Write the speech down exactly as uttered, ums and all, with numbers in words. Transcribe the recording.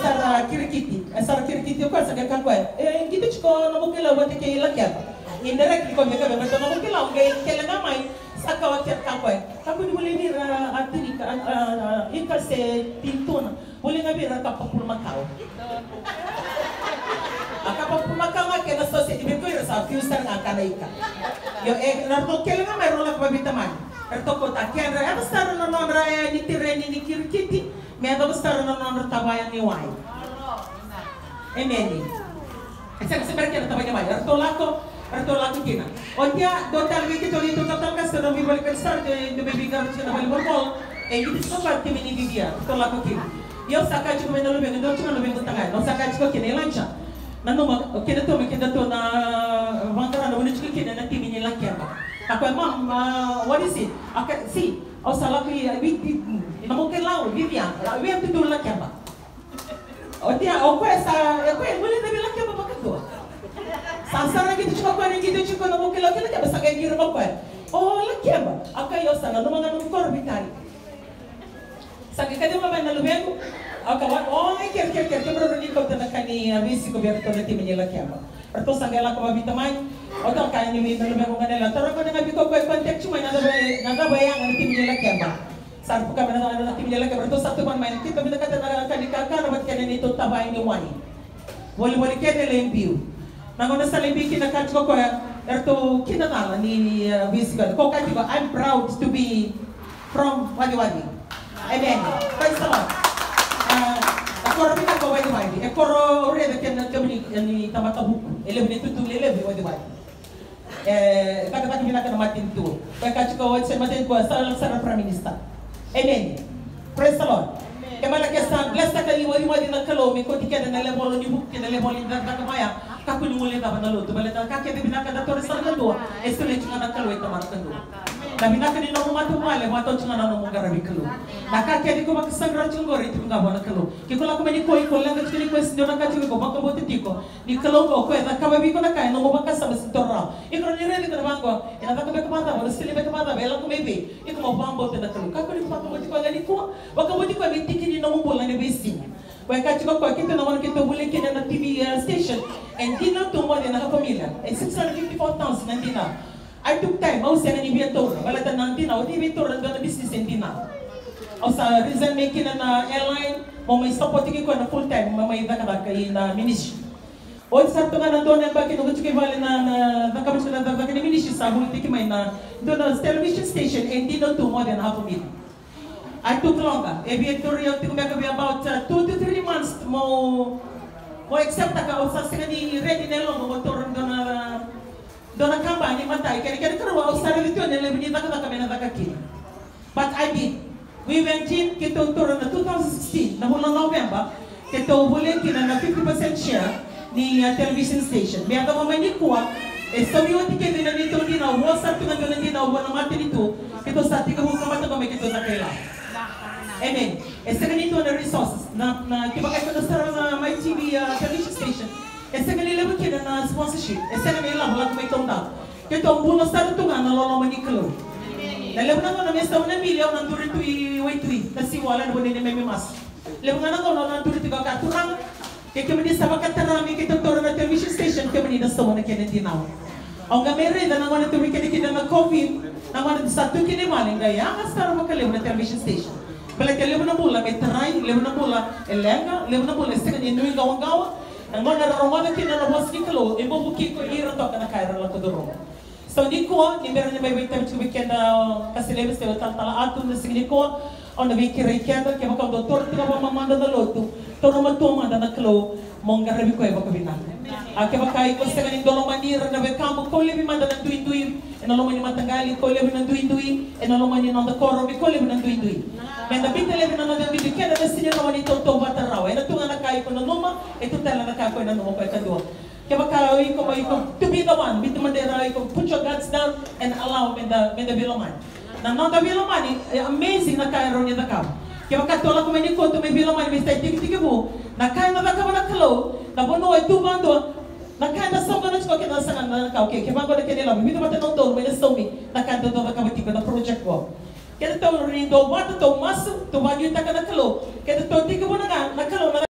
sara kirikiti, sara kirikiti ko sa kan ko. Eh kita chiko na mo kila wati ke ila kya. Indirect ko me ka be to na mo kila ngai kela na mai saka wa kya kan ko. Ka ko ni boleh ni atini ka ika se pintuna. Boleh ngabi ra ka papul makau. Aka papul makau nga kena society be ko ira sa future nga kana ika. Yo eh na to kela na mai rola ko bitaman. Erto ko ta kya ra aba sara na no ra ni tireni ni kirikiti. Me aba sara na no tabaya ni wai. Emeni. Esa se perché na tabaya mai. Erto lako, erto lako kina. Otia total vi que tolito total ka sara mi balik sar de de baby girl se na balik bol. E gidi so parte mini vivia. Erto lako kina. Yo saka chiko me no lo vengo, chiko lo vengo tanga. No saka chiko kina lancha. Na no ma kina to me kina to na vangara no ni chiko kina na timi ni la kemba. Ako mom, uh, what is it? Okay, see, oh salah ko we ina mo kailangan Vivian, we have to do la kemba. O dia, o kwesa, e kwe muli na bila kemba bakato. Sansara gitu chiko kwa gitu chiko na mo kailangan kemba sa kay giro mo kwe. Oh la kemba. Okay, yo sana no mga no korbitari. Sa kay kadi mo ba na lubengo? Okay, oh ay ker ker ker kemro ni ko na kani avisi ko biyerto na timi la kemba. Perto sanggala ko mabita man. Oto kaya ni na lubengo kanila. Tara ko na ngabi ko ko contact mo na na bayang ang timi la kemba. Sar po kami na na timi la kemba. Perto sakto man man kita mina kata na kani kaka na bat kani nito tabay ni wani. Wali wali kene lembiu. Nangona sa lembi kina kat ko ko erto kina nala ni avisi ko. Ko kati ko I'm proud to be from Wadi Wadi. Amen. Praise the Lord. Akoro pika ko Wadi Wadi. Akoro ore da kena kami ni tamata buku. Ele ni tutu lele Wadi Wadi. Eh kaka kaka mina kana matin tu. Kaka chiko wadi matin ko sa sa prime minister. Amen. Praise the Lord. Kemala kesa bless ka ni Wadi Wadi na kalo mi ko tikena na level ni buku na level ni da kamaya. Kaku ni mule da banalo to baleta kaka de bina ka da tore sa kando. Estule chunga na kalo ita mar kando. Na bina ka ni no matu male mato chunga na no ngarabi kalo. Na kaka di ko makisangra chungori tu ngabo na kalo. Kiko la ko ni ko ko lenga chini ko sindo na kati ko baka bote tiko. Ni kalo ko ko na kababi ko na kai no baka sa sintorra. Iko ni redi ko na bango. Ina ka be kamata wala sili be kamata bela ko mebe. Iko mo bambo te na kalo. Kaku ni baka bote ko ngani ko. Baka bote ko be tiki ni no mo bola ni besi. Wakati ko kwa kita na wana kita bule kina na T V uh, station and dina to mo na pamilya. And six hundred fifty-four thousand na dina. I took time, I was saying ni biento. Balatan nang dina, o di biento ran na business in dina. O sa reason making na airline, mo may support ko na full time, may dakada kay na ministry. O sa to nga nandoon ang bakit ko chike vale na na kamit na na kay ministry sa bulti may na do na television station and dina to more than half a million. I took longer. Eventually, I think maybe about uh, two to three months more. More except that I was asking ready na long motor dona dona kampanya matay. Kaya kaya kaya I was starting to na lebi na kami na nakakita. But I did. We went in kita tour na twenty sixteen na bulan November. Kita boleh kita na fifty percent share ni uh, television station. Biar kamu main ni kuat. E sabi mo tike din na dito din na WhatsApp tu na din na buwan naman dito. Kita sa tika mo kamata kami kita na kailan. Amen. Esse ganito na resources na na kiba kayo na sa na my T V uh, television station. Esse ganito lebo kina na sponsorship. Esse ganito lang wala kumay tongda. Kito ang buno sa tunga na lolo maniklo. Na lebo na ko na mesa una milyon na duri tu wait tu. Kasi wala na bunin may mas. Lebo na ko na duri tu ka turang. Kaya kami di sa makatarami kito toro na television station kami di na sa wana kina dinaw. Ang gamere na nang wana tu kini kina na COVID. Nang wana sa tu kini maling gaya. Ang star makalew na television station. Balik levo na bola, may taray, levo na bola, elenga, levo na bola, sega ni nui gawa-gawa. Ang mga nararomada kina na was ni kalo, ibo buki ko ira to kana kaira la kodoro. So ni ko, ni meron ni may wait time to weekend kasi levo sa tal tala ato na sige ni ko, on the weekend weekend kaya maka doktor tina ba mamanda na loto, to na matuma na kalo, mong garabi ko iba kabina. Kaya maka ko sega ni dolo manira na we kampo ko levi manda na tuin-tuin, enalo man ni matangali ko levi na tuin-tuin, enalo man ni nanda koro ko levi na tuin-tuin. Kaya nabita levi na nanda bidi kaya na sinya na wani to bata raw. Ena tunga na kayo ko na numa, ito tala na kayo na numa ko kadua. Kaya makawi ko may ko to be the one, bit mandera ko put your guards down and allow me the me the biloman. Na nanda biloman amazing na kayo ron ni dakam. Kaya makatola ko may ni ko to may biloman may stay tiki mo. Na kayo na dakam na kalo, na bono ay tubando. Na kayo na soga na ko kaya sa na ka okay. Kaya bago na kanila, bito mata no don may na somi. Na kayo do na kamati ko na project ko. Kaya to rindo wato to mas to bagyo ta kana kalo. Kaya to tiga mo na nga nakalo na